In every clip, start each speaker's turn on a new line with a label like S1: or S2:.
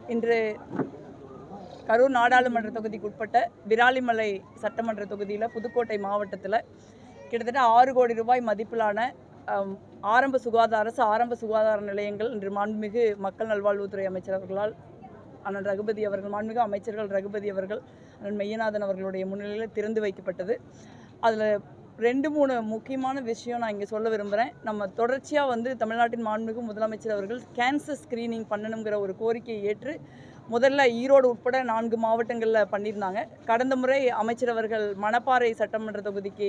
S1: இன்று கரூர் நாடாளுமன்ற தொகுதிக்கு உட்பட்ட விராலிமலை சட்டமன்ற தொகுதியில் புதுக்கோட்டை மாவட்டத்தில் கிட்டத்தட்ட 6 கோடி ரூபாய் மதிப்பிலான ஆரம்ப சுகாதார நிலையங்கள் இன்று மாண்புமிகு மக்கள் நல்வாழ்வுத்துறை அமைச்சர் அவர்களால் அண்ணன் ரகுபதி அவர்கள், மாண்புமிகு அமைச்சர்கள் ரகுபதி அவர்கள், அண்ணன் மெய்யநாதன் அவர்களுடைய முன்னிலையில் திறந்து வைக்கப்பட்டது. அதில் 2-3 முக்கியமான விஷயம் நான் இங்கே சொல்ல விரும்புகிறேன். நம்ம தொடர்ச்சியாக தமிழ்நாட்டின் மாண்புமிகு முதலமைச்சர் அவர்கள் கேன்சர் ஸ்க்ரீனிங் பண்ணணுங்கிற ஒரு கோரிக்கையை ஏற்று முதல்ல ஈரோடு உட்பட 4 மாவட்டங்களில் பண்ணியிருந்தாங்க. கடந்த முறை அமைச்சர் அவர்கள் மணப்பாறை சட்டமன்ற தொகுதிக்கு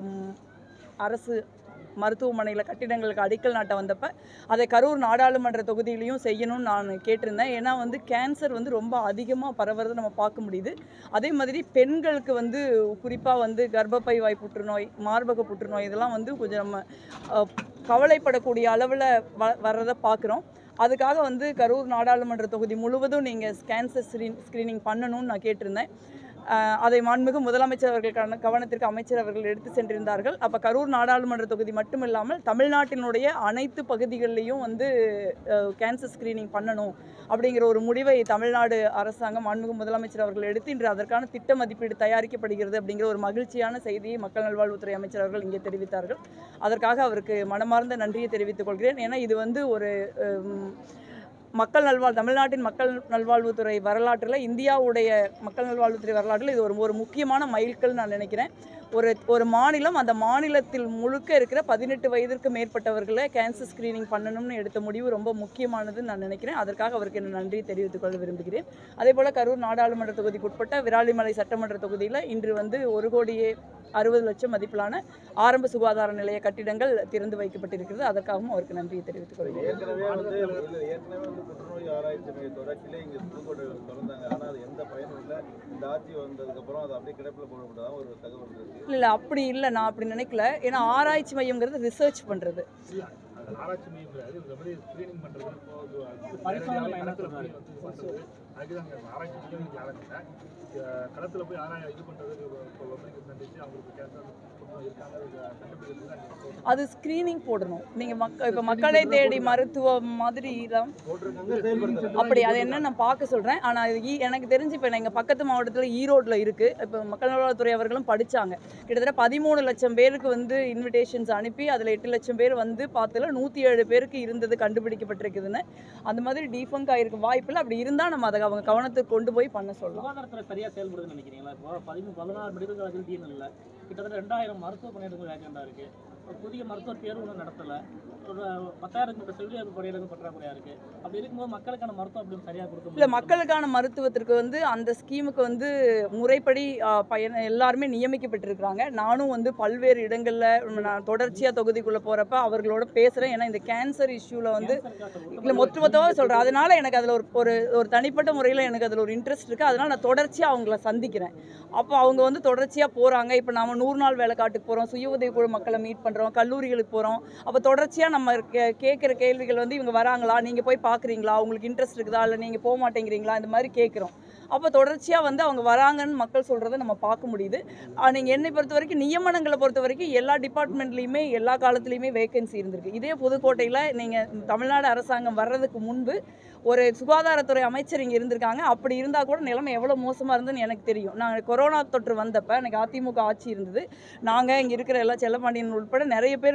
S1: அரசு மருத்துவமனையில் கட்டிடங்களுக்கு அடிக்கல் நாட்ட வந்தப்போ அதை கரூர் நாடாளுமன்ற தொகுதியிலையும் செய்யணும்னு நான் கேட்டிருந்தேன். ஏன்னா கேன்சர் ரொம்ப அதிகமாக பரவுறது நம்ம பார்க்க முடியுது. அதே மாதிரி பெண்களுக்கு குறிப்பாக கர்ப்பப்பை வாய் புற்றுநோய், மார்பக புற்றுநோய் இதெல்லாம் கொஞ்சம் நம்ம கவலைப்படக்கூடிய அளவில் வர்றதை பார்க்குறோம். அதுக்காக கரூர் நாடாளுமன்ற தொகுதி முழுவதும் நீங்கள் கேன்சர் ஸ்க்ரீனிங் பண்ணணும்னு நான் கேட்டிருந்தேன். அதை மாண்புமிகு முதலமைச்சர் அவர்கள் கவனத்திற்கு அமைச்சர் அவர்கள் எடுத்து சென்றிருந்தார்கள். அப்போ கரூர் நாடாளுமன்ற தொகுதி மட்டும் இல்லாமல் தமிழ்நாட்டினுடைய அனைத்து பகுதிகளிலையும் கேன்சர் ஸ்க்ரீனிங் பண்ணணும் அப்படிங்கிற ஒரு முடிவை தமிழ்நாடு அரசாங்கம் மாண்புமிகு முதலமைச்சர் அவர்கள் எடுத்து இன்று அதற்கான திட்ட மதிப்பீடு தயாரிக்கப்படுகிறது அப்படிங்கிற ஒரு மகிழ்ச்சியான செய்தியை மக்கள் நல்வாழ்வுத்துறை அமைச்சர் அவர்கள் இங்கே தெரிவித்தார்கள். அதற்காக அவருக்கு மனமார்ந்த நன்றியை தெரிவித்துக் கொள்கிறேன். ஏன்னா இது ஒரு தமிழ்நாட்டின் மக்கள் நல்வாழ்வுத்துறை வரலாற்றில், இந்தியாவுடைய மக்கள் நல்வாழ்வுத்துறை வரலாற்றில் இது ஒரு முக்கியமான மைல்கல் நான் நினைக்கிறேன். ஒரு மாநிலம், அந்த மாநிலத்தில் முழுக்க இருக்கிற 18 வயதிற்கு மேற்பட்டவர்களை கேன்சர் ஸ்க்ரீனிங் பண்ணணும்னு எடுத்த முடிவு ரொம்ப முக்கியமானதுன்னு நான் நினைக்கிறேன். அதற்காக அவருக்கு என்ன நன்றியை தெரிவித்துக் கொள்ள விரும்புகிறேன். அதே போல் கரூர் நாடாளுமன்ற தொகுதிக்கு உட்பட்ட விராலிமலை சட்டமன்ற தொகுதியில் இன்று 1,60,00,000 மதிப்பிலான ஆரம்ப சுகாதார நிலைய கட்டிடங்கள் திறந்து வைக்கப்பட்டிருக்கிறது. அதற்காகவும் அவருக்கு நன்றியை தெரிவித்துக் கொள்கிறேன்.
S2: புற்றுநோய் ஆராய்ச்சி மையத்தோட கிளை இங்கே புதுக்கோட்டையில் திறந்தாங்க. ஆனால் அது எந்த பயனும் இல்லை. இந்த ஆட்சி வந்ததுக்கப்புறம் அது அப்படியே கிடப்பில் போடப்பட்டதான் ஒரு தகவல் இருக்கு.
S1: இல்லை, அப்படி இல்லை, நான் அப்படி நினைக்கல. ஏன்னா ஆராய்ச்சி மையம்ங்கிறது ரிசர்ச் பண்ணுறது.
S3: ஆராய்ச்சி மையம் ஸ்கிரீனிங் பண்ணுறது களத்தில் போய் இது பண்ணுறது அவங்களுக்கு
S1: அது ஸ்க்ரீனிங் போடணும். நீங்கள் இப்போ மக்களை தேடி மருத்துவம் மாதிரி தான் அப்படி அது என்ன நான் பார்க்க சொல்கிறேன். ஆனால் எனக்கு தெரிஞ்சு இப்போ எங்கள் பக்கத்து மாவட்டத்தில் ஈரோட்டில் இருக்குது. இப்போ மக்கள் நல்வாழ்வுத்துறை அவர்களும் படித்தாங்க. கிட்டத்தட்ட 13 லட்சம் பேருக்கு இன்விடேஷன்ஸ் அனுப்பி அதில் 8 லட்சம் பேர் பார்த்ததில் 107 பேருக்கு இருந்தது கண்டுபிடிக்கப்பட்டிருக்குதுன்னு. அந்த மாதிரி டீஃபங்க் ஆகிருக்கு வாய்ப்பில்லை. அப்படி இருந்தால் நம்ம அதை அவங்க கவனத்துக்கு கொண்டு போய் பண்ண சொல்லலாம்.
S4: சுகாதாரத்துறை சரியாக செயல்படுதுன்னு நினைக்கிறீங்களா? இப்போ 16 மெடிக்கல் காலேஜில் டிஎன்எல்ல கிட்டத்தட்ட 2000 மருத்துவ பணியிடங்கள் வேக்கண்டாக இருக்குது. புதிய மருத்துவ தேர்வு ஒன்றும் நடத்தலை. ஒரு 10,000 செவிலியர் பணியிடங்கள் பற்றாக்குறையாக இருக்குது. அப்படி இருக்கும்போது மக்களுக்கான மருத்துவம் அப்படி சரியாக கொடுக்க
S1: இல்லை, மக்களுக்கான மருத்துவத்திற்கு அந்த ஸ்கீமுக்கு முறைப்படி எல்லாருமே நியமிக்கப்பட்டிருக்கிறாங்க. நானும் பல்வேறு இடங்களில் நான் தொடர்ச்சியாக தொகுதிக்குள்ளே போகிறப்ப அவர்களோட பேசுகிறேன். ஏன்னா இந்த கேன்சர் இஷ்யூவில் இல்லை மொத்தமாக சொல்கிறேன். அதனால் எனக்கு அதில் ஒரு தனிப்பட்ட முறையில் எனக்கு அதில் ஒரு இன்ட்ரெஸ்ட் இருக்குது. அதனால் நான் தொடர்ச்சியாக அவங்கள சந்திக்கிறேன். அப்போ அவங்க தொடர்ச்சியாக போகிறாங்க. இப்போ நாம் 100 நாள் வேலைக்காட்டுக்கு போகிறோம், சுய உதவிக்குழு மக்களை மீட் பண்ணுறோம், கல்லூரிகளுக்கு போகிறோம். அப்போ தொடர்ச்சியாக நம்ம கேட்குற கேள்விகள் இவங்க வராங்களா, நீங்கள் போய் பார்க்குறீங்களா, உங்களுக்கு இன்ட்ரெஸ்ட் இருக்குதா, இல்லை நீங்கள் போக மாட்டேங்கிறீங்களா, இந்த மாதிரி கேட்குறோம். அப்போ தொடர்ச்சியாக அவங்க வராங்கன்னு மக்கள் சொல்கிறத நம்ம பார்க்க முடியுது. நீங்கள் என்னை பொறுத்த வரைக்கும், நியமனங்களை பொறுத்த வரைக்கும் எல்லா டிபார்ட்மெண்ட்லேயுமே எல்லா காலத்துலேயுமே வேகன்சி இருந்திருக்கு. இதே புதுக்கோட்டையில் நீங்கள் தமிழ்நாடு அரசாங்கம் வர்றதுக்கு முன்பு ஒரு சுகாதாரத்துறை அமைச்சர் இங்கே இருந்திருக்காங்க. அப்படி இருந்தால் கூட நிலைமை எவ்வளோ மோசமாக இருந்ததுன்னு எனக்கு தெரியும். நாங்கள் கொரோனா தொற்று வந்தப்போ எனக்கு அதிமுக ஆட்சி இருந்தது. நாங்கள் இங்கே இருக்கிற எல்லா செல்லப்பாண்டியன் உட்பட நிறைய பேர்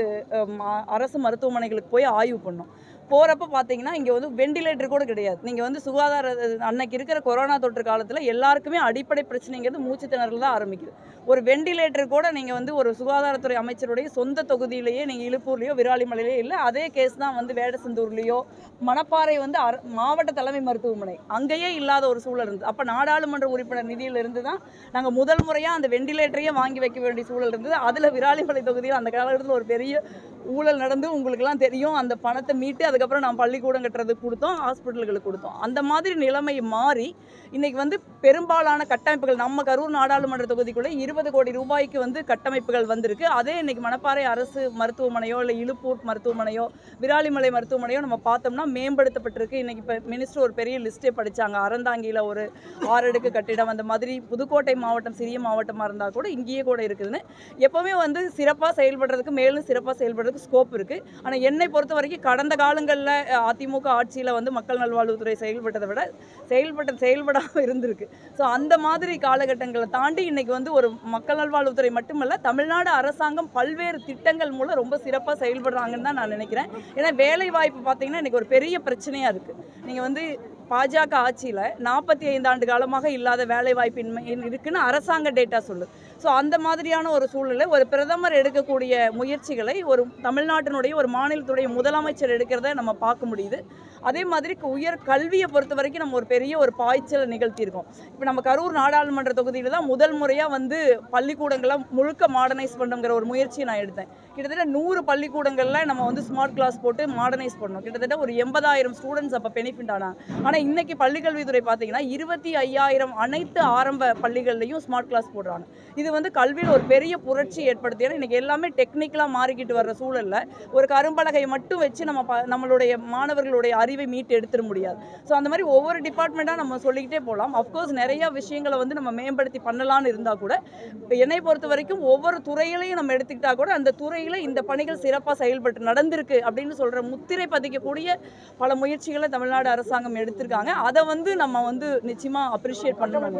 S1: அரசு மருத்துவமனைகளுக்கு போய் ஆய்வு பண்ணோம். போகிறப்ப பார்த்தீங்கன்னா இங்கே வெண்டிலேட்டர் கூட கிடையாது. நீங்கள் சுகாதார அன்னைக்கு இருக்கிற கொரோனா தொற்று காலத்தில் எல்லாருக்குமே அடிப்படை பிரச்சனைங்கிறது மூச்சு திணறல் தான் ஆரம்பிக்குது. ஒரு வெண்டிலேட்டர் கூட நீங்கள் ஒரு சுகாதாரத்துறை அமைச்சருடைய சொந்த தொகுதியிலேயே நீங்கள் இழுப்பூர்லேயோ விராலிமலையிலேயோ இல்லை. அதே கேஸ் தான் வேடசந்தூர்லேயோ மணப்பாறை மாவட்ட தலைமை மருத்துவமனை அங்கேயே இல்லாத ஒரு சூழல் இருந்தது. அப்போ நாடாளுமன்ற உறுப்பினர் நிதியிலிருந்து தான் நாங்கள் முதல் முறையாக அந்த வெண்டிலேட்டரையே வாங்கி வைக்க வேண்டிய சூழல் இருந்தது. அதில் விராலிமலை தொகுதியில் அந்த காலகட்டத்தில் ஒரு பெரிய ஊழல் நடந்து உங்களுக்கெல்லாம் தெரியும். அந்த பணத்தை மீட்டு அதுக்கப்புறம் நான் பள்ளிக்கூடம் கட்டுறதுக்கு கொடுத்தோம், ஹாஸ்பிட்டல்களுக்கு கொடுத்தோம். அந்த மாதிரி நிலைமை மாறி இன்றைக்கி பெரும்பாலான கட்டமைப்புகள் நம்ம கரூர் நாடாளுமன்ற தொகுதிக்குள்ளே 20 கோடி ரூபாய்க்கு கட்டமைப்புகள் வந்திருக்கு. அதே இன்றைக்கி மணப்பாறை அரசு மருத்துவமனையோ இல்லை இழுப்பூர் மருத்துவமனையோ விராலிமலை மருத்துவமனையோ நம்ம பார்த்தோம்னா மேம்படுத்தப்பட்டிருக்கு. இன்றைக்கி இப்போ மினிஸ்டர் ஒரு பெரிய லிஸ்ட்டே படித்தாங்க. அறந்தாங்கியில் ஒரு 6 அடுக்கு கட்டிடம், அந்த மாதிரி புதுக்கோட்டை மாவட்டம் சிறிய மாவட்டமாக இருந்தால் கூட இங்கேயே கூட இருக்குதுன்னு எப்போவுமே சிறப்பாக செயல்படுறதுக்கு மேலும் சிறப்பாக செயல்படுறதுக்கு ஸ்கோப் இருக்குது. ஆனால் என்னை பொறுத்த வரைக்கும் கடந்த காலங்கள் காலங்களில் அதிமுக ஆட்சியில் வந்து மக்கள் நல்வாழ்வுத்துறை செயல்பட்டதை விட செயல்படாமல் இருந்திருக்கு. ஸோ அந்த மாதிரி காலகட்டங்களை தாண்டி இன்னைக்கு வந்து ஒரு மக்கள் நல்வாழ்வுத்துறை மட்டுமல்ல, தமிழ்நாடு அரசாங்கம் பல்வேறு திட்டங்கள் மூலம் ரொம்ப சிறப்பாக செயல்படுறாங்கன்னு தான் நான் நினைக்கிறேன். ஏன்னா வேலை வாய்ப்பு பார்த்தீங்கன்னா இன்றைக்கி ஒரு பெரிய பிரச்சனையாக இருக்குது. நீங்கள் வந்து பாஜக ஆட்சியில் 45 ஆண்டு காலமாக இல்லாத வேலைவாய்ப்பின்மை இருக்குன்னு அரசாங்க டேட்டா சொல்லு. ஸோ அந்த மாதிரியான ஒரு சூழ்நிலை ஒரு பிரதமர் எடுக்கக்கூடிய முயற்சிகளை ஒரு தமிழ்நாட்டினுடைய ஒரு மாநிலத்துடைய முதலமைச்சர் எடுக்கிறத நம்ம பார்க்க முடியுது. அதே மாதிரி உயர் கல்வியை பொறுத்த வரைக்கும் நம்ம ஒரு பெரிய ஒரு பாய்ச்சலை நிகழ்த்தியிருக்கோம். இப்போ நம்ம கரூர் நாடாளுமன்ற தொகுதியில் தான் முதல் முறையாக வந்து பள்ளிக்கூடங்களை முழுக்க மாடர்னைஸ் பண்ணுங்கிற ஒரு முயற்சியை நான் எடுத்தேன். கிட்டத்தட்ட 100 பள்ளிக்கூடங்களில் நம்ம வந்து ஸ்மார்ட் கிளாஸ் போட்டு மாடர்னைஸ் பண்ணோம். கிட்டத்தட்ட ஒரு 80,000 ஸ்டூடெண்ட்ஸ் அப்போ பெனிஃபிட் ஆனாங்க. ஆனால் இன்னைக்கு பள்ளிக்கல்வித்துறை பார்த்தீங்கன்னா 25,000 அனைத்து ஆரம்ப பள்ளிகள்லையும் ஸ்மார்ட் கிளாஸ் போடுறாங்க. இது வந்து கல்வியில் ஒரு பெரிய புரட்சி ஏற்படுத்தி, ஏன்னா இன்றைக்கி எல்லாமே டெக்னிக்கலாக மாறிக்கிட்டு வர்ற சூழலில் ஒரு கரும்பலகை மட்டும் வச்சு நம்மளுடைய மாணவர்களுடைய அறிவை மீட்டு எடுத்துட முடியாது. ஸோ அந்த மாதிரி ஒவ்வொரு டிபார்ட்மெண்ட்டாக நம்ம சொல்லிக்கிட்டே போகலாம். அஃப்கோர்ஸ் நிறையா விஷயங்களை வந்து நம்ம மேம்படுத்தி பண்ணலான்னு இருந்தால் கூட என்னை பொறுத்த வரைக்கும் ஒவ்வொரு துறையிலையும் நம்ம எடுத்துக்கிட்டால் கூட அந்த துறையில் இந்த பணிகள் சிறப்பாக செயல்பட்டு நடந்திருக்கு அப்படின்னு சொல்கிற முத்திரை பதிக்கக்கூடிய பல முயற்சிகளை தமிழ்நாடு அரசாங்கம் எடுத்திருக்காங்க. அதை வந்து நம்ம வந்து நிச்சயமாக அப்ரிஷியேட் பண்ணணும்.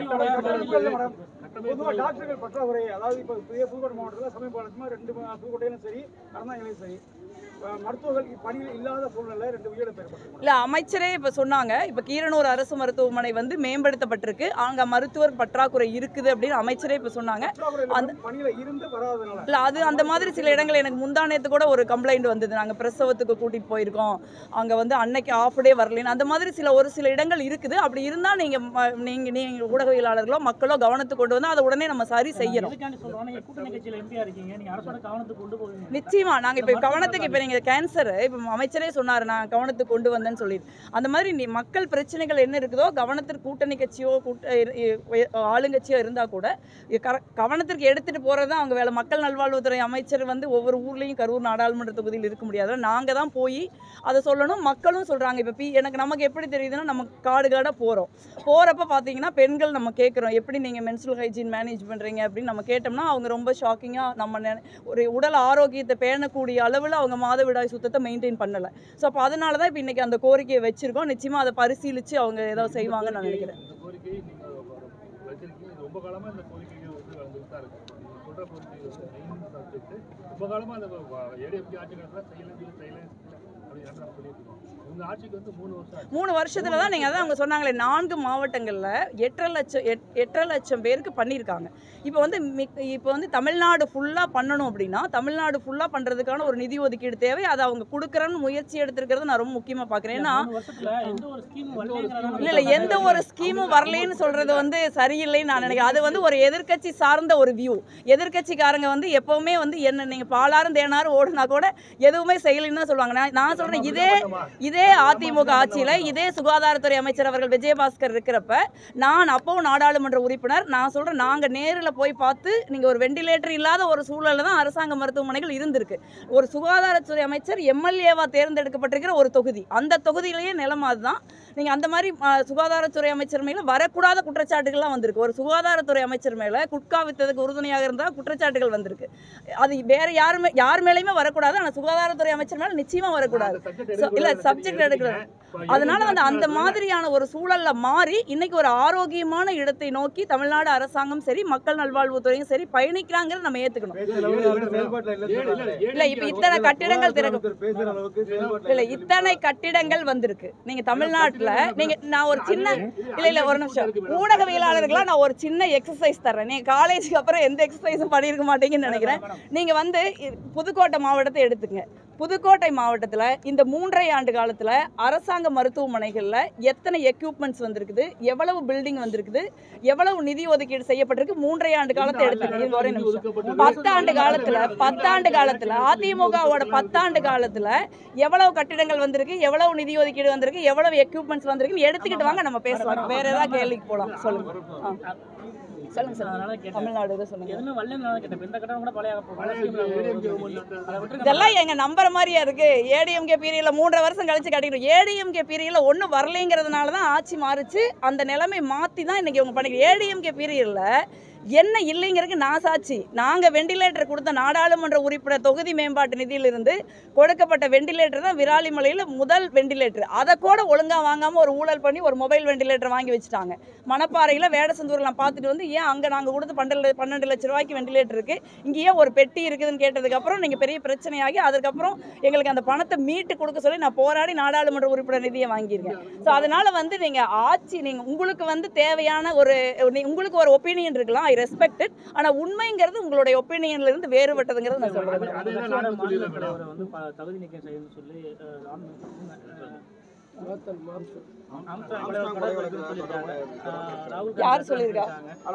S5: பொதுவாக டாக்டர்கள் பற்றாக்குறை, அதாவது இப்போ புதுக்கோட்டை மாவட்டத்தில் சமீப 2 புதுக்கோட்டையிலும் சரி அறந்தாங்கிலையும் சரி மருத்துவர்கள் பணியில் இல்லாத சூழ்நிலை 2 உயிரிழப்பு ஏற்பட்டிருக்கு.
S1: இல்லை, அமைச்சரே இப்போ சொன்னாங்க, இப்போ கீரனூர் அரசு மருத்துவமனை வந்து மேம்படுத்தப்பட்டிருக்கு, அங்கே மருத்துவர் பற்றாக்குறை இருக்குது அப்படின்னு அமைச்சரே இப்போ சொன்னாங்க. அந்த
S5: பணியில் இருந்து வராதனால
S1: இல்லை, அது அந்த மாதிரி சில இடங்கள் எனக்கு முந்தானேத்து கூட ஒரு கம்ப்ளைண்ட் வந்தது. நாங்கள் பிரசவத்துக்கு கூட்டிகிட்டு போயிருக்கோம், அங்கே வந்து அன்னைக்கு ஆஃப் டே வரலன்னு, அந்த மாதிரி ஒரு சில இடங்கள் இருக்குது. அப்படி இருந்தால் நீங்கள் ஊடகவியலாளர்களோ மக்களோ கவனத்துக்கு கொண்டு வந்து அதை உடனே நம்ம சரி செய்யணும். நிச்சயமா நாங்கள் இப்போ கவனத்துக்கு இப்போ நீங்கள் கேன்சர் இப்போ அமைச்சரே சொன்னார் நான் கவனத்துக்கு கொண்டு வந்தேன்னு சொல்லிட்டு, அந்த மாதிரி மக்கள் பிரச்சனைகள் என்ன இருக்குதோ கவனத்திற்கு கூட்டணி கட்சியோ ஆளுங்கட்சியோ இருந்தால் கூட கவனத்திற்கு எடுத்துகிட்டு போகிறது தான் அவங்க வேலை. மக்கள் நல்வாழ்வுத்துறை அமைச்சர் வந்து ஒவ்வொரு ஊர்லேயும் கரூர் நாடாளுமன்ற தொகுதியில் இருக்க முடியாது, நாங்கள் தான் போய் அதை சொல்லணும். மக்களும் சொல்கிறாங்க. இப்போ நமக்கு எப்படி தெரியுதுன்னா, நம்ம காடாக போகிறப்ப பார்த்தீங்கன்னா பெண்கள் நம்ம கேட்குறோம் எப்படி நீங்கள் மென்ஸ்ட்ரல் ஹைஜீன் மேனேஜ் பண்ணுறீங்க அப்படின்னு நம்ம கேட்டோம்னா அவங்க ரொம்ப ஷாக்கிங்காக நம்ம ஒரு உடல் ஆரோக்கியத்தை பேணக்கூடிய அளவில் அவங்க மாதவிடாய் சுத்தத்தை மெயின்டைன் பண்ணலை. ஸோ அப்போ அதனால தான் இப்போ இன்றைக்கி அந்த கோரிக்கையை வச்சுருக்கோம். நிச்சயமாக அதை பரிசீலித்து அவங்க ஏதாவது செய்வாங்கன்னு நான் நினைக்கிறேன்.
S3: ரொம்ப காலமாக இந்த கோரிக்கைகள் வந்து வந்துட்டு தான் இருக்குது. சொல்கிற கோரிக்கை ரொம்ப காலமாக அந்த ஏடிஎம்கே ஆட்சி காலத்தில் செய்யலாம் அப்படின்னு நம்ம சொல்லிட்டு இருக்கோம். உங்கள் ஆட்சிக்கு வந்து 3 வருஷம்
S1: 3 வருஷத்துல தான் நீங்கள் அதான் அவங்க சொன்னாங்களே 4 மாவட்டங்களில் 8.5 லட்சம் பேருக்கு பண்ணியிருக்காங்க. இப்போ வந்து தமிழ்நாடு ஃபுல்லாக பண்ணணும் அப்படின்னா தமிழ்நாடு ஃபுல்லாக பண்ணுறதுக்கான ஒரு நிதி ஒதுக்கீடு தேவை. அதை அவங்க கொடுக்குறன்னு முயற்சி எடுத்துருக்கிறது நான் ரொம்ப முக்கியமாக பார்க்குறேன். ஏன்னா இல்லை எந்த ஒரு ஸ்கீமும் வரலேன்னு சொல்கிறது வந்து சரியில்லைன்னு நான் நினைக்கிறேன். அது வந்து ஒரு எதிர்க்கட்சி சார்ந்த ஒரு வியூ. எதிர்க்கட்சிக்காரங்க வந்து எப்போவுமே வந்து என்ன நீங்கள் பாலாரும் தேனாரும் ஓடுனா கூட எதுவுமே செய்யலைன்னு தான் சொல்லுவாங்க. நான் சொல்கிறேன், இதே அதிமுக ஆட்சியில் இதே சுகாதாரத்துறை அமைச்சர் அவர்கள் விஜயபாஸ்கர் இருக்கிறப்ப நான் அப்பவும் நாடாளுமன்ற உறுப்பினர், நான் சொல்கிறேன், நாங்கள் நேரில் போய் பார்த்து நீங்கள் ஒரு வெண்டிலேட்டர் இல்லாத ஒரு சூழலில் தான் அரசாங்க மருத்துவமனைகள் இருந்திருக்கு. ஒரு சுகாதாரத்துறை அமைச்சர் எம்எல்ஏவாக தேர்ந்தெடுக்கப்பட்டிருக்கிற ஒரு தொகுதி, அந்த தொகுதியிலேயே நிலைமை அதுதான். நீங்கள் அந்த மாதிரி சுகாதாரத்துறை அமைச்சர் மேலே வரக்கூடாத குற்றச்சாட்டுகள்லாம் வந்திருக்கு. ஒரு சுகாதாரத்துறை அமைச்சர் மேலே குட்கா வித்ததுக்கு உறுதுணையாக இருந்தால் குற்றச்சாட்டுகள் வந்திருக்கு. அது வேற யார் மேலேயுமே வரக்கூடாது, ஆனால் சுகாதாரத்துறை அமைச்சர் மேலே நிச்சயமாக வரக்கூடாது. இல்லை, சப்ஜெக்ட் எடுக்கிறது. அதனால வந்து அந்த மாதிரியான ஒரு சூழல்ல மாறி இன்னைக்கு ஒரு ஆரோக்கியமான இடத்தை நோக்கி தமிழ்நாடு அரசாங்கம் சரி மக்கள் நல்வாழ்வுத்துறையும் சரி பயணிக்கிறாங்கிறத நம்ம ஏத்துக்கணும். இல்ல இப்ப இத்தனை கட்டிடங்கள் இல்ல இத்தனை கட்டிடங்கள் வந்திருக்கு. நீங்க தமிழ்நாட்டுல நான் ஒரு சின்ன ஒரு நிமிஷம் ஊடகவியலாளர்களா நான் ஒரு சின்ன எக்ஸசைஸ் தர்றேன். நீங்க காலேஜுக்கு அப்புறம் எந்த எக்ஸசைஸும் பண்ணியிருக்க மாட்டீங்கன்னு நினைக்கிறேன். நீங்க வந்து புதுக்கோட்டை மாவட்டத்தை எடுத்துங்க. புதுக்கோட்டை மாவட்டத்தில் இந்த 3.5 ஆண்டு காலத்தில் அரசாங்க மருத்துவமனைகளில் எத்தனை எக்யூப்மெண்ட்ஸ் வந்திருக்குது, எவ்வளவு பில்டிங் வந்திருக்குது, எவ்வளவு நிதி ஒதுக்கீடு செய்யப்பட்டிருக்கு 3.5 ஆண்டு காலத்தை எடுத்துக்கிட்டு ஒரே நிமிஷம் 10 ஆண்டு காலத்தில் அதிமுகவோட 10 ஆண்டு காலத்தில் எவ்வளவு கட்டிடங்கள் வந்திருக்கு, எவ்வளவு நிதி ஒதுக்கீடு வந்திருக்கு, எவ்வளவு எக்யூப்மெண்ட்ஸ் வந்திருக்குன்னு எடுத்துக்கிட்டு வாங்க நம்ம பேசலாம். வேற ஏதாவது கேள்விக்கு போகலாம். சொல்லுங்க தமிழ்நாடு இதெல்லாம் எங்க நம்புற மாதிரியா இருக்கு. ஏடிஎம்கே பீரியட்ல 3.5 வருஷம் கழிச்சு கட்டிக்கிறோம். ஏடிஎம்கே பீரியட்ல ஒன்றும் வரலைங்கிறதுனால தான் ஆட்சி மாறிச்சு. அந்த நிலைமை மாற்றி தான் இன்னைக்கு இவங்க பண்ணிக்கிறோம். ஏடிஎம்கே பீரியட்ல என்ன இல்லைங்கிறதுக்கு நான் சாட்சி. நாங்கள் வெண்டிலேட்டர் கொடுத்த நாடாளுமன்ற உறுப்பினர் தொகுதி மேம்பாட்டு நிதியிலிருந்து கொடுக்கப்பட்ட வெண்டிலேட்டர் தான் விராலிமலையில் முதல் வெண்டிலேட்டர். அதை கூட ஒழுங்காக வாங்காமல் ஒரு ஊழல் பண்ணி ஒரு மொபைல் வெண்டிலேட்டர் வாங்கி வச்சுட்டாங்க. மணப்பாறையில் வேடசந்தூர்லாம் பார்த்துட்டு வந்து ஏன் அங்கே நாங்கள் கொடுத்து 12 லட்ச ரூபாய்க்கு வெண்டிலேட்டர் இருக்குது, இங்கே ஏன் ஒரு பெட்டி இருக்குதுன்னு கேட்டதுக்கப்புறம் நீங்கள் பெரிய பிரச்சனையாகி அதுக்கப்புறம் எங்களுக்கு அந்த பணத்தை மீட்டு கொடுக்க சொல்லி நான் போராடி நாடாளுமன்ற உறுப்பினர் நிதியை வாங்கியிருக்கேன். ஸோ அதனால் வந்து நீங்கள் ஆட்சி நீங்கள் உங்களுக்கு வந்து தேவையான உங்களுக்கு ஒரு ஒப்பீனியன் இருக்கலாம், ஐ ரெஸ்பெக்டட். ஆனால் உண்மைங்கிறது உங்களுடைய ஒப்பீனியன்ல இருந்து வேறுபட்டதுங்கிறது நான் சொல்றேன்.
S4: தகுதி நீக்கம் செய்யணும்னு சொல்லி
S1: யார் சொல்லியிருக்கா?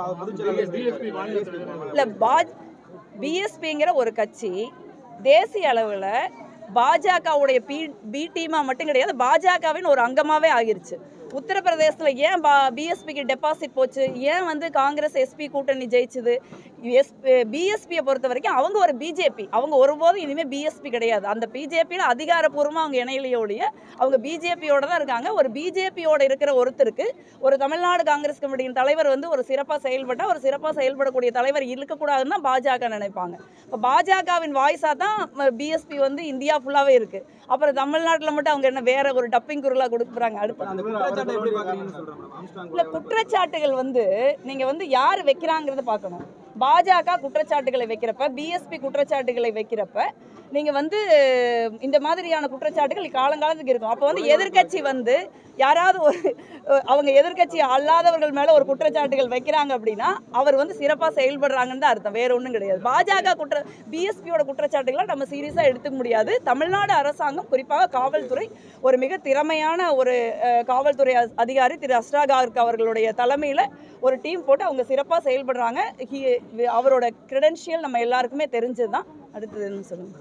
S1: இல்ல, பிஎஸ்பிங்கிற ஒரு கட்சி தேசிய அளவில் பாஜகவுடைய பி டீமா மட்டும் கிடையாது, பாஜகவின் ஒரு அங்கமாகவே ஆகிருச்சு. உத்தரப்பிரதேசத்தில் ஏன் பிஎஸ்பிக்கு டெபாசிட் போச்சு, ஏன் வந்து காங்கிரஸ் எஸ்பி கூட்டணி ஜெயிச்சுது? பிஎஸ்பியை பொறுத்த வரைக்கும் அவங்க ஒரு பிஜேபி, அவங்க ஒருபோதும் இனிமேல் பிஎஸ்பி கிடையாது. அந்த பிஜேபியில் அதிகாரப்பூர்வமாக அவங்க இணையிலையோடைய அவங்க பிஜேபியோட தான் இருக்காங்க. ஒரு பிஜேபியோட இருக்கிற ஒருத்தருக்கு ஒரு தமிழ்நாடு காங்கிரஸ் கமிட்டியின் தலைவர் வந்து ஒரு சிறப்பாக செயல்பட்டால் ஒரு சிறப்பாக செயல்படக்கூடிய தலைவர் இருக்கக்கூடாதுன்னு தான் பாஜக நினைப்பாங்க. இப்போ பாஜகவின் வாய்ஸாக தான் பிஎஸ்பி வந்து இந்தியா ஃபுல்லாகவே இருக்குது. அப்புறம் தமிழ்நாட்டில் மட்டும் அவங்க என்ன வேற ஒரு டப்பிங் குரலாக கொடுக்குறாங்க. அடுத்து இல்லை, குற்றச்சாட்டுகள் வந்து நீங்கள் வந்து யார் வைக்கிறாங்கிறத பார்க்கணும். பாஜக குற்றச்சாட்டுகளை வைக்கிறப்ப, பிஎஸ்பி குற்றச்சாட்டுகளை வைக்கிறப்ப நீங்கள் வந்து இந்த மாதிரியான குற்றச்சாட்டுகள் காலங்காலத்துக்கு இருக்கும். அப்போ வந்து எதிர்கட்சி வந்து யாராவது அவங்க எதிர்கட்சி அல்லாதவர்கள் மேலே ஒரு குற்றச்சாட்டுகள் வைக்கிறாங்க அப்படின்னா அவர் வந்து சிறப்பாக செயல்படுறாங்கன்னு தான் அர்த்தம், வேற ஒன்றும் கிடையாது. பாஜக பிஎஸ்பியோட குற்றச்சாட்டுகளை நம்ம சீரியஸாக எடுத்துக்க முடியாது. தமிழ்நாடு அரசாங்கம், குறிப்பாக காவல்துறை, ஒரு மிக திறமையான ஒரு காவல்துறை அதிகாரி திரு அஸ்ராகார்க் அவர்களுடைய தலைமையில் ஒரு டீம் போட்டு அவங்க சிறப்பாக செயல்படுறாங்க. அவரோட கிரெடென்ஷியல் நம்ம எல்லாருக்குமே தெரிஞ்சது தான். அடுத்ததுன்னு சொல்லுங்க.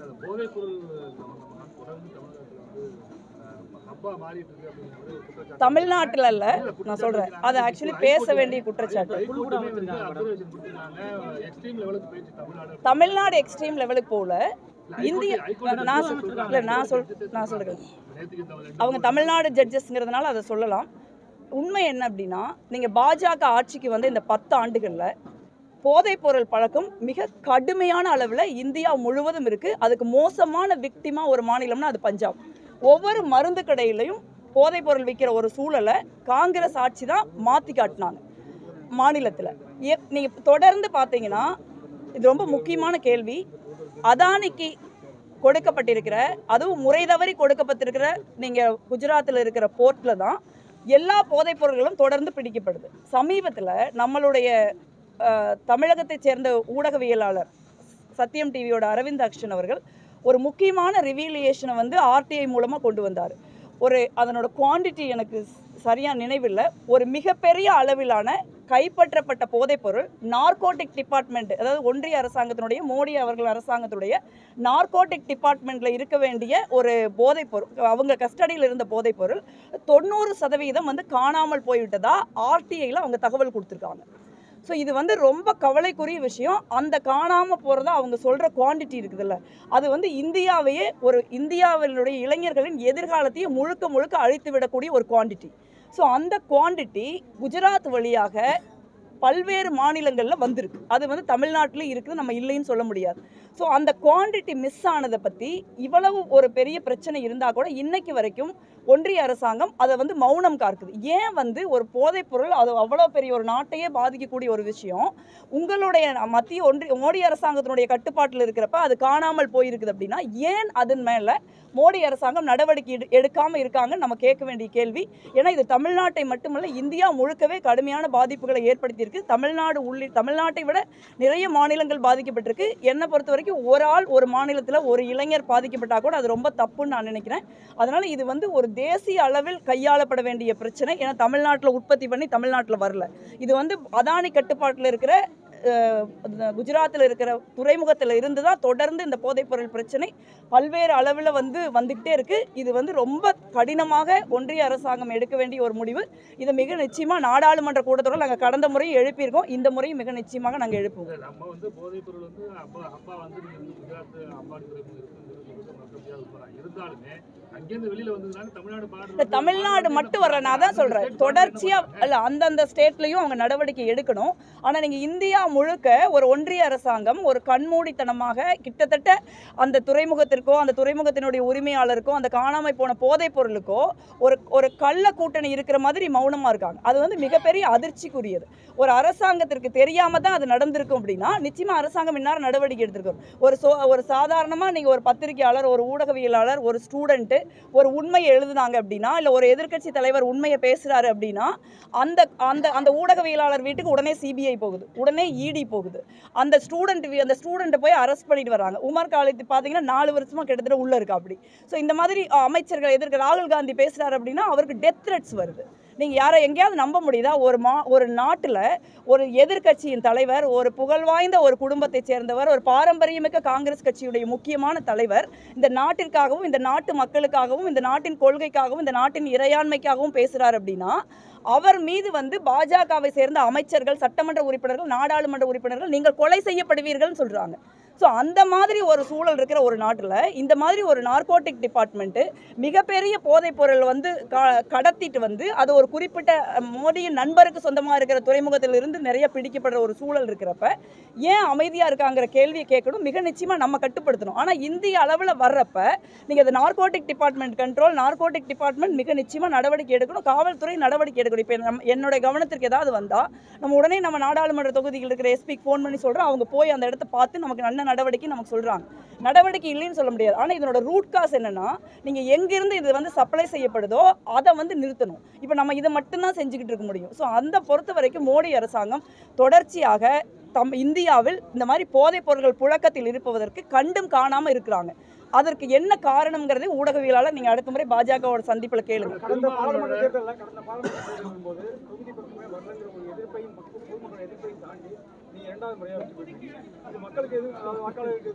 S1: தமிழ்நாட்டில் அல்ல, நான் சொல்றேன், அது ஆக்சுவலி பேச வேண்டிய குற்றச்சாட்டு. தமிழ்நாடு எக்ஸ்ட்ரீம் லெவலுக்கு போல இந்திய நான் சொல்றேன், அவங்க தமிழ்நாடு ஜட்ஜஸ்ங்கிறதுனால அதை சொல்லலாம். உண்மை என்ன அப்படின்னா, நீங்கள் பாஜக ஆட்சிக்கு வந்து இந்த 10 ஆண்டுகளில் போதைப்பொருள் பழக்கம் மிக கடுமையான அளவில் இந்தியா முழுவதும் இருக்குது. அதுக்கு மோசமான விக்டிமாக ஒரு மாநிலம்னா அது பஞ்சாப். ஒவ்வொரு மருந்து கடையிலையும் போதைப்பொருள் விற்கிற ஒரு சூழலை காங்கிரஸ் ஆட்சி தான் மாற்றி காட்டினாங்க மாநிலத்தில். நீங்கள் தொடர்ந்து பார்த்தீங்கன்னா, இது ரொம்ப முக்கியமான கேள்வி. அதானிக்கு கொடுக்கப்பட்டிருக்கிற, அதுவும் முறை தவறி கொடுக்கப்பட்டிருக்கிற நீங்கள் குஜராத்தில் இருக்கிற போர்ட்டில் தான் எல்லா போதைப் பொருட்களும் தொடர்ந்து பிடிக்கப்படுது. சமீபத்தில் நம்மளுடைய தமிழகத்தைச் சேர்ந்த ஊடகவியலாளர் சத்தியம் டிவியோட அரவிந்த் அக்ஷன் அவர்கள் ஒரு முக்கியமான ரிவீலியேஷனை வந்து ஆர்டிஐ மூலமாக கொண்டு வந்தார். அதனோட குவான்டிட்டி எனக்கு சரியாக நினைவில்லை. ஒரு மிகப்பெரிய அளவிலான கைப்பற்றப்பட்ட போதைப்பொருள் நார்கோட்டிக் டிபார்ட்மெண்ட், அதாவது ஒன்றிய அரசாங்கத்தினுடைய மோடி அவர்கள் அரசாங்கத்துடைய நார்கோட்டிக் டிபார்ட்மெண்ட்டில் இருக்க வேண்டிய ஒரு போதைப்பொருள், அவங்க கஸ்டடியில் இருந்த போதைப்பொருள் 90% வந்து காணாமல் போய்விட்டதா ஆர்டிஐயில் அவங்க தகவல் கொடுத்துருக்காங்க. ஸோ இது வந்து ரொம்ப கவலைக்குரிய விஷயம். அந்த காணாமல் போகிறதா அவங்க சொல்கிற குவான்டிட்டி இருக்குதுல்ல, அது வந்து இந்தியாவினுடைய இளைஞர்களின் எதிர்காலத்தையும் முழுக்க அழித்து விடக்கூடிய ஒரு குவான்டிட்டி. ஸோ அந்த குவான்டிட்டி குஜராத் வழியாக பல்வேறு மாநிலங்களில் வந்திருக்கு. அது வந்து தமிழ்நாட்டில் இருக்குது, நம்ம இல்லைன்னு சொல்ல முடியாது. ஸோ அந்த குவான்டிட்டி மிஸ் ஆனதை பற்றி இவ்வளவு ஒரு பெரிய பிரச்சனை இருந்தால் கூட இன்னைக்கு வரைக்கும் ஒன்றிய அரசாங்கம் அதை வந்து மௌனம் காக்குது. ஏன் வந்து ஒரு போதைப்பொருள் அது அவ்வளோ பெரிய ஒரு நாட்டையே பாதிக்கக்கூடிய ஒரு விஷயம் உங்களுடைய மோடி அரசாங்கத்தினுடைய கட்டுப்பாட்டில் இருக்கிறப்ப அது காணாமல் போயிருக்குது அப்படின்னா ஏன் அதன் மேலே மோடி அரசாங்கம் நடவடிக்கை எடுக்காமல் இருக்காங்கன்னு நம்ம கேட்க வேண்டிய கேள்வி. ஏன்னா இது தமிழ்நாட்டை மட்டுமல்ல, இந்தியா முழுக்கவே கடுமையான பாதிப்புகளை ஏற்படுத்தியிருக்கு. தமிழ்நாட்டை விட நிறைய மாநிலங்கள் பாதிக்கப்பட்டிருக்கு. என்னை பொறுத்த வரைக்கும் ஒரு மாநிலத்தில் ஒரு இளைஞர் பாதிக்கப்பட்டால் கூட அது ரொம்ப தப்புன்னு நான் நினைக்கிறேன். அதனால் இது வந்து ஒரு தேசிய அளவில் கையாளப்பட வேண்டிய பிரச்சனை. ஏன்னா தமிழ்நாட்டில் உற்பத்தி பண்ணி தமிழ்நாட்டில் வரல. இது வந்து அதானி கட்டுப்பாட்டில் இருக்கிற குஜராத்தில் இருக்கிற துறைமுகத்தில் இருந்து தான் தொடர்ந்து இந்த போதைப்பொருள் பிரச்சனை பல்வேறு அளவில் வந்துக்கிட்டே இருக்குது. இது வந்து ரொம்ப கடினமாக ஒன்றிய அரசாங்கம் எடுக்க வேண்டிய ஒரு முடிவு. இதை மிக நிச்சயமாக நாடாளுமன்ற கூட்டத்தோடு நாங்கள் கடந்த முறையும் எழுப்பியிருக்கோம், இந்த முறையும் மிக நிச்சயமாக நாங்கள் எழுப்புவோம்.
S3: நம்ம வந்து போதைப்பொருள் வந்து அப்பா வந்து குஜராத் அம்பானி மறுக்க முடியாத உண்மைதான். இருந்தாலுமே அங்கேருந்து வெளியில வந்ததுனால தமிழ்நாடு
S1: இல்ல
S3: பார்டர்
S1: தமிழ்நாடு மட்டும் வரல, நான் தான் சொல்றேன் தொடர்ச்சியா இல்ல அந்தந்த ஸ்டேட்லயும் அவங்க நடவடிக்கை எடுக்கணும். ஆனா நீங்க இந்தியா முழுக்க ஒரு ஒன்றிய அரசாங்கம் ஒரு கண்மூடித்தனமாக கிட்டத்தட்ட அந்த துறைமுகத்திற்கோ அந்த துறைமுகத்தினுடைய உரிமையாளருக்கோ அந்த காணாமை போன போதைப் பொருளுக்கோ ஒரு கள்ள கூட்டணி இருக்கிற மாதிரி மௌனமா இருக்காங்க. அது வந்து மிகப்பெரிய அதிர்ச்சிக்குரியது. ஒரு அரசாங்கத்திற்கு தெரியாம தான் அது நடந்திருக்கும் அப்படின்னா நிச்சயமா அரசாங்கம் இந்நேரம் நடவடிக்கை எடுத்திருக்கும். ஒரு சாதாரணமா நீங்க ஒரு பத்திரிகையாளர், ஒரு ஊடகவியலாளர், ஒரு ஸ்டூடெண்ட் ஒரு உண்மையை எழுதுனாங்க அப்படின்னா, இல்ல ஒரு எதிர்க்கட்சி தலைவர் உண்மையை பேசுறாரு அப்படின்னா அந்த அந்த அந்த ஊடகவியலாளர் வீட்டுக்கு உடனே சிபிஐ போகுது, உடனே இடி போகுது. அந்த ஸ்டூடெண்ட் போய் அரெஸ்ட் பண்ணிட்டு வராங்க. உமர் காலித் பாத்தீங்கன்னா 4 வருஷமா கிட்டத்தட்ட உள்ள இருக்கா அப்படி. ஸோ இந்த மாதிரி அமைச்சர்கள் எதிர்க்க ராகுல் காந்தி பேசுறாரு அப்படின்னா அவருக்கு டெத் த்ரெட்ஸ் வருது. நீங்க யாரை எங்கேயாவது நம்ப முடியுதா? ஒரு நாட்டுல ஒரு எதிர்க்கட்சியின் தலைவர், ஒரு புகழ்வாய்ந்த ஒரு குடும்பத்தை சேர்ந்தவர், ஒரு பாரம்பரியமிக்க காங்கிரஸ் கட்சியுடைய முக்கியமான தலைவர் இந்த நாட்டிற்காகவும் இந்த நாட்டு மக்களுக்காகவும் இந்த நாட்டின் கொள்கைக்காகவும் இந்த நாட்டின் இறையாண்மைக்காகவும் பேசுறாரு அப்படின்னா அவர் மீது வந்து பாஜகவை சேர்ந்த அமைச்சர்கள், சட்டமன்ற உறுப்பினர்கள், நாடாளுமன்ற உறுப்பினர்கள் நீங்கள் கொலை செய்யப்படுவீர்கள் சொல்றாங்க. ஸோ அந்த மாதிரி ஒரு சூழல் இருக்கிற ஒரு நாட்டில் இந்த மாதிரி ஒரு நார்கோட்டிக் டிபார்ட்மெண்ட்டு மிகப்பெரிய போதைப் பொருள் வந்து கடத்திட்டு வந்து அது ஒரு குறிப்பிட்ட மோடியின் நண்பருக்கு சொந்தமாக இருக்கிற துறைமுகத்தில் இருந்து நிறைய பிடிக்கப்படுற ஒரு சூழல் இருக்கிறப்ப ஏன் அமைதியாக இருக்காங்கிற கேள்வியை கேட்கணும். மிக நிச்சயமாக நம்ம கட்டுப்படுத்தணும். ஆனால் இந்திய அளவில் வர்றப்ப நீங்கள் அது narcotic department control, narcotic department மிக நிச்சயமாக நடவடிக்கை எடுக்கணும், காவல்துறை நடவடிக்கை எடுக்கணும். இப்போ என்னுடைய கவனத்திற்கு ஏதாவது வந்தால் நம்ம உடனே நம்ம நாடாளுமன்ற தொகுதியில் இருக்கிற எஸ்பிக்கு ஃபோன் பண்ணி சொல்கிறோம். அவங்க போய் அந்த இடத்த பார்த்து நமக்கு நல்ல நடவடிக்கை நமக்கு சொல்றாங்க. நடவடிக்கை இல்லைன்னு சொல்ல முடியாது. ஆனால் இதனோட ரூட் காஸ் என்னன்னா, நீங்க எங்கிருந்து இது வந்து சப்ளை செய்யப்படுதோ அதை வந்து நிறுத்தணும். இப்போ நம்ம இதை மட்டும்தான் செஞ்சுக்கிட்டு இருக்க முடியும். ஸோ அந்த பொறுத்த வரைக்கும் மோடி அரசாங்கம் தொடர்ச்சியாக இந்தியாவில் இந்த மாதிரி போதைப் பொருட்கள் புழக்கத்தில் இருப்பதற்கு கண்டும் காணாம இருக்கிறாங்க. அதற்கு என்ன காரணம்ங்கிறதை ஊடகவியலாளர் நீங்க அடுத்த முறை பாஜகவோட சந்திப்புல கேளுங்க.
S5: கடந்த பாராளுமன்ற தேர்தலில் போது தொகுதி பக்கமே வரலங்கிற ஒரு எதிர்ப்பையும் பொதுமக்கள் எதிர்ப்பையும் தாண்டி நீங்க 2வது முறையா வெற்றி பெற்றீங்க. அது மக்களுக்கு எதுவும் வாக்காளருக்கு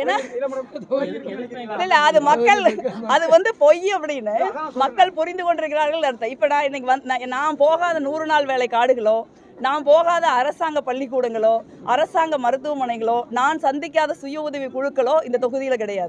S5: எதுவும்
S1: இல்ல அது மக்கள் அது வந்து பொய் அப்படின்னு மக்கள் புரிந்து கொண்டிருக்கிறார்கள் அர்த்தம். இப்ப நான் இன்னைக்கு நான் போகாத 100 நாள் வேலை காடுகளோ, நான் போகாத அரசாங்க பள்ளிக்கூடங்களோ, அரசாங்க மருத்துவமனைகளோ, நான் சந்திக்காத சுய உதவி குழுக்களோ இந்த தொகுதியில் கிடையாது.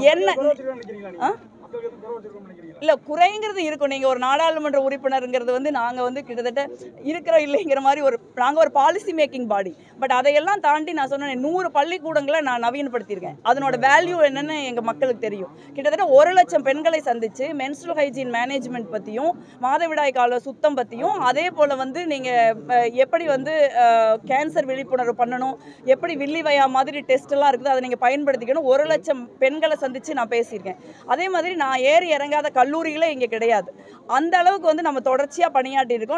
S1: என்ன இல்ல குறைங்கிறது இருக்கும். நீங்க ஒரு நாடாளுமன்ற உறுப்பினருங்கிறது வந்து நாங்க வந்து கிட்டத்தட்ட இருக்கிற இல்லைங்கிற மாதிரி நாங்க ஒரு பாலிசி மேக்கிங் பாடி. பட் அதையெல்லாம் தாண்டி நான் சொன்னேன் 100 பள்ளிக்கூடங்களை நான் நவீனப்படுத்தியிருக்கேன். அதனோட வேல்யூ என்னன்னு எங்க மக்களுக்கு தெரியும். கிட்டத்தட்ட 1 லட்சம் பெண்களை சந்திச்சு மென்ஸ்ட்ரல் ஹைஜீன் மேனேஜ்மெண்ட் பத்தியும், மாதவிடாய் கால சுத்தம் பத்தியும், அதே போல வந்து நீங்க எப்படி வந்து கேன்சர் விழிப்புணர்வு பண்ணணும், எப்படி வில்லிவயா மாதிரி டெஸ்ட் எல்லாம் இருக்குது அதை நீங்க பயன்படுத்திக்கணும், 1 லட்சம் பெண்களை சந்திச்சு நான் பேசியிருக்கேன். அதே மாதிரி நான் ஏறி இறங்காத கல்லூரிகளே இங்கே கிடையாது. அந்த அளவுக்கு வந்து நம்ம தொடர்ச்சியாக பணியாற்றி இருக்கோம்.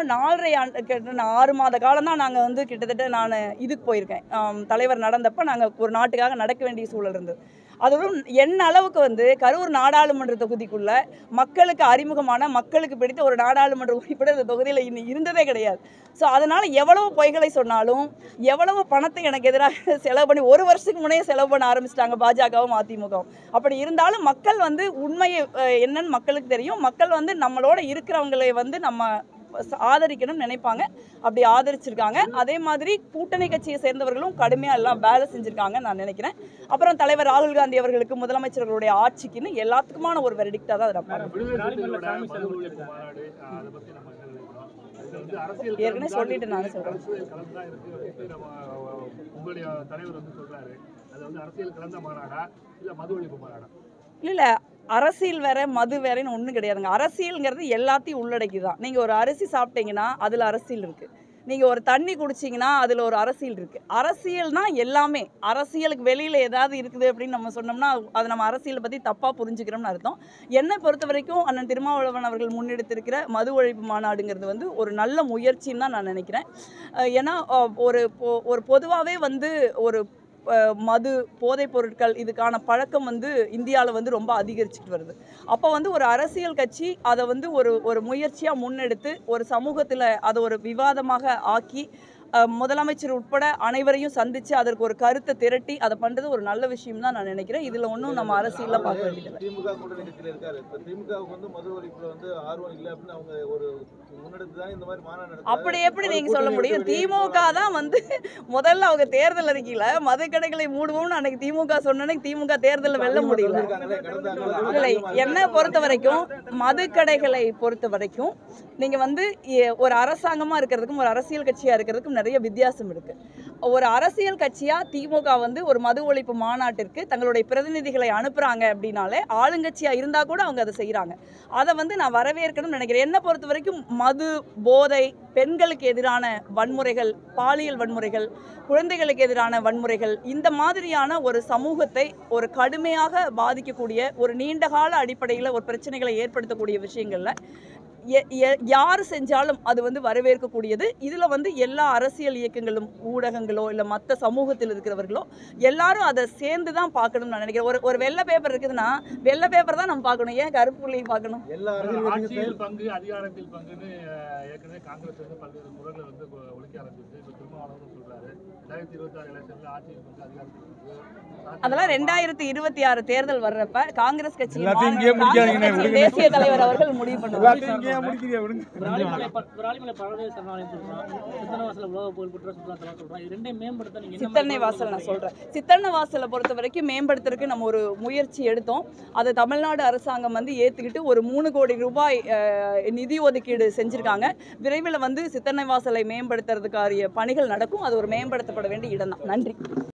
S1: 6 மாத காலம் தான் நாங்கள் வந்து கிட்டத்தட்ட நான் இதுக்கு போயிருக்கேன். தலைவர் நடந்தப்போ நாங்கள் ஒரு நாட்டுக்காக நடக்க வேண்டிய சூழல் இருந்தது. அதோட என்ன அளவுக்கு வந்து கரூர் நாடாளுமன்ற தொகுதிக்குள்ள மக்களுக்கு அறிமுகமான, மக்களுக்கு பிடித்த ஒரு நாடாளுமன்ற உறுப்பினர் இந்த தொகுதியில் இன்னும் இருந்ததே கிடையாது. ஸோ அதனால் எவ்வளவு பொய்களை சொன்னாலும், எவ்வளவு பணத்தை எனக்கு எதிராக செலவு பண்ணி 1 வருஷத்துக்கு முன்னே செலவு பண்ண ஆரம்பிச்சிட்டாங்க பாஜகவும் அதிமுகவும். அப்படி இருந்தாலும் மக்கள் வந்து உண்மையை என்னன்னு மக்களுக்கு தெரியும். மக்கள் வந்து நம்மளோட இருக்கிறவங்களை வந்து நம்ம ஆதரிக்கணும்னு நினைப்பாங்க. அப்படி ஆதரிச்சிருக்காங்க. அதே மாதிரி கூட்டணி கட்சியை சேர்ந்தவர்களும் கடுமையாக எல்லாம் வேலை செஞ்சுருக்காங்கன்னு நான் நினைக்கிறேன். அப்புறம் தலைவர் ராகுல் காந்தி அவர்களுக்கு, முதலமைச்சர்களுடைய ஆட்சிக்குன்னு எல்லாத்துக்குமான ஒரு வெர்டிக்டாக தான் அதை ஏற்கனவே சொல்லிட்டு நான் சொல்கிறேன்.
S3: உங்களுடைய தலைவர் வந்து சொல்றாரு அது வந்து அரசியல் கலந்த மாநாடா இல்லை மது ஒழிப்பு மாநாடா?
S1: இல்லை அரசியல் வேற மது வேறன்னு ஒன்றும் கிடையாதுங்க. அரசியல்ங்கிறது எல்லாத்தையும் உள்ளடக்கி தான். நீங்கள் ஒரு அரிசி சாப்பிட்டீங்கன்னா அதில் அரசியல் இருக்குது. நீங்கள் ஒரு தண்ணி குடிச்சிங்கன்னா அதில் ஒரு அரசியல் இருக்குது. அரசியல்னா எல்லாமே. அரசியலுக்கு வெளியில் ஏதாவது இருக்குது அப்படின்னு நம்ம சொன்னோம்னா அது நம்ம அரசியலை பற்றி தப்பாக புரிஞ்சுக்கிறோம்னு அர்த்தம். என்னை பொறுத்த வரைக்கும் அண்ணன் திருமாவளவன் அவர்கள் முன்னெடுத்திருக்கிற மது ஒழிப்பு மாநாடுங்கிறது வந்து ஒரு நல்ல முயற்சின்னு தான் நான் நினைக்கிறேன். ஏன்னா ஒரு பொதுவாகவே வந்து ஒரு மது, போதைப் பொருட்கள் இதுக்கான பழக்கம் வந்து இந்தியாவில் வந்து ரொம்ப அதிகரிச்சுட்டு வருது. அப்போ வந்து ஒரு அரசியல் கட்சி அதை வந்து ஒரு முயற்சியாக முன்னெடுத்து ஒரு சமூகத்தில் அதை ஒரு விவாதமாக ஆக்கி முதலமைச்சர் உட்பட அனைவரையும் சந்திச்சு அதற்கு ஒரு கருத்தை திரட்டி அதை பண்றது ஒரு நல்ல விஷயம் தான் நான் நினைக்கிறேன். இதுல ஒன்றும் நம்ம அரசியல்ல பார்க்க வேண்டியது.
S2: திமுக கூட்டணி கட்சியில் இருக்காரு. இப்போ திமுகவுக்கு வந்து மது ஒழிப்புல வந்து ஆர்வம் இல்லை அப்படின்னு அவங்க ஒரு முன்னெடுத்து தான் இந்த மாதிரி மாநாடு
S1: அப்படி எப்படி நீங்க சொல்ல முடியும்? திமுக தான் வந்து முதல்ல அவங்க தேர்தல் அறிக்கையில மதுக்கடைகளை மூடுவோம்னு அன்னைக்கு திமுக சொன்னேன். திமுக தேர்தலில் வெல்ல முடியல. இல்லை, என்னை பொறுத்த வரைக்கும் மதுக்கடைகளை பொறுத்த வரைக்கும் நீங்க வந்து ஒரு அரசாங்கமா இருக்கிறதுக்கும் ஒரு அரசியல் கட்சியா இருக்கிறதுக்கும் நிறைய வித்தியாசம் இருக்கு. ஒரு அரசியல் கட்சியா திமுக வந்து ஒரு மது ஒழிப்பு மாநாட்டிற்கு தங்களுடைய பிரதிநிதிகளை அனுப்புறாங்க அப்படின்னாலே ஆளுங்கட்சியா இருந்தா கூட அவங்க அதை செய்யறாங்க. அதை வந்து நான் வரவேற்கணும்னு நினைக்கிறேன். என்னை பொறுத்த வரைக்கும் மது, போதை, பெண்களுக்கு எதிரான வன்முறைகள், பாலியல் வன்முறைகள், குழந்தைகளுக்கு எதிரான வன்முறைகள், இந்த மாதிரியான ஒரு சமூகத்தை ஒரு கடுமையாக பாதிக்கக்கூடிய ஒரு நீண்டகால அடிப்படையில் ஒரு பிரச்சனைகளை ஏற்படுத்தக்கூடிய விஷயங்கள்ல யார் செஞ்சாலும் அது வந்து வரவேற்கக்கூடியது. இதில் வந்து எல்லா அரசியல் இயக்கங்களும், ஊடகங்களோ இல்லை மற்ற சமூகத்தில் இருக்கிறவர்களோ எல்லாரும் அதை சேர்ந்து தான் பார்க்கணும்னு நான் நினைக்கிறேன். ஒரு வெள்ளை பேப்பர் இருக்குதுன்னா வெள்ளை பேப்பர் தான் நம்ம பார்க்கணும், ஏன் கருப்பு புள்ளியும் பார்க்கணும்?
S3: ஆட்சியில் பங்கு, அதிகாரத்தில் பங்குன்னு ஏற்கனவே காங்கிரஸ் வந்து பல்வேறு முறைகளை வந்து ஒழிக்க ஆரம்பிச்சிருக்கு. இப்போ திருமாவளவன் சொல்றாரு 2026 எலெக்ஷன்ல ஆட்சியில் பங்கு, அதிகாரத்தில் பங்கு. அதெல்லாம்
S1: 2026 தேர்தல் வர்றப்ப காங்கிரஸ் கட்சி தேசிய தலைவர் அவர்கள் முடிவு பண்ணுவாங்க.
S4: விராலிமலை பழவேல் சரணாலயம் சொல்றான், சித்தன்னவாசல் உலக புகழ்பெற்ற சுற்றுலா சொல்றான். இது ரெண்டையும் மேம்படுத்த நீங்க
S1: சித்தன்னவாசல் நான் சொல்றேன். சித்தன்னவாசலை பொறுத்த வரைக்கும் மேம்படுத்துறதுக்கு நம்ம ஒரு முயற்சி எடுத்தோம். அதை தமிழ்நாடு அரசாங்கம் வந்து ஏத்துக்கிட்டு ஒரு 3 கோடி ரூபாய் நிதி ஒதுக்கீடு செஞ்சிருக்காங்க. விரைவில் வந்து சித்தன்னவாசலை மேம்படுத்துறதுக்கான பணிகள் நடக்கும். அது ஒரு மேம்படுத்தப்பட வேண்டிய இடம் தான். நன்றி.